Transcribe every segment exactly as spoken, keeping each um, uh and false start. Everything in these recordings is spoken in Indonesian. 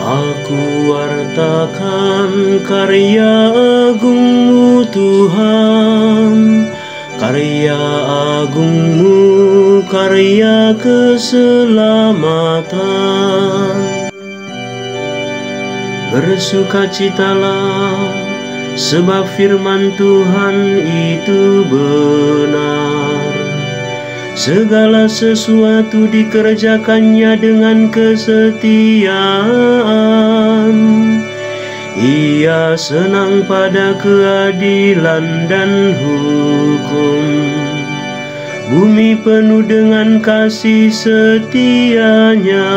Aku wartakan karya agungmu Tuhan, karya agungmu, karya keselamatan. Bersukacitalah, sebab firman Tuhan itu benar. Segala sesuatu dikerjakannya dengan kesetiaan. Ia senang pada keadilan dan hukum. Bumi penuh dengan kasih setianya.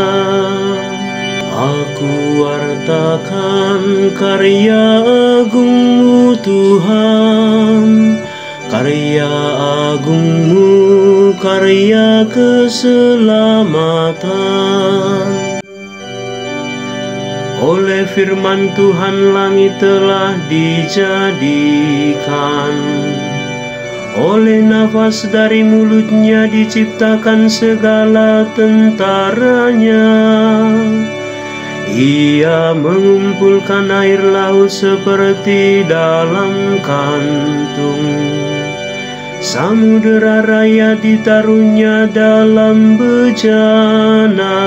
Aku wartakan karya agungmu Tuhan, karya agungmu, karya keselamatan. Oleh firman Tuhan langit telah dijadikan, oleh nafas dari mulutnya diciptakan segala tentaranya. Ia mengumpulkan air laut seperti dalam kantung. Samudera raya ditaruhnya dalam bejana.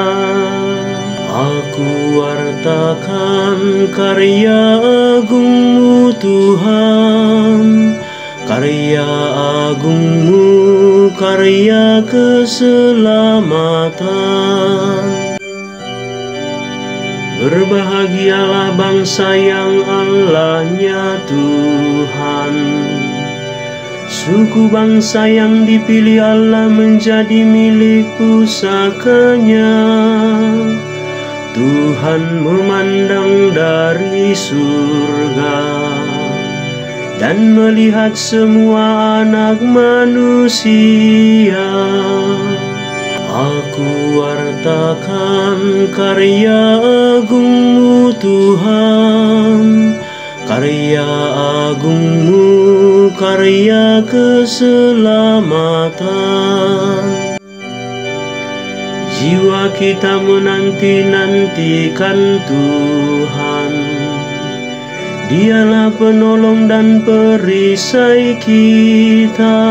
Aku wartakan karya agungmu Tuhan, karya agungmu, karya keselamatan. Berbahagialah bangsa yang Allahnya Tuhan, suku bangsa yang dipilih Allah menjadi milik pusakanya. Tuhan memandang dari surga dan melihat semua anak manusia. Aku wartakan karya agungmu Tuhan, karya agungmu, karya keselamatan. Jiwa kita menanti-nantikan Tuhan. Dialah penolong dan perisai kita.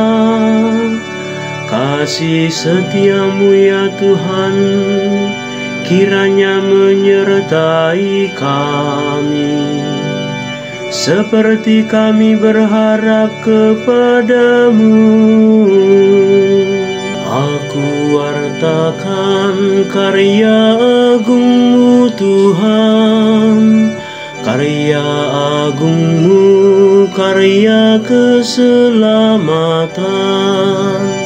Kasih setiamu ya Tuhan, kiranya menyertai kami, seperti kami berharap kepadamu. Aku wartakan karya agungmu Tuhan, karya agungmu, karya keselamatan.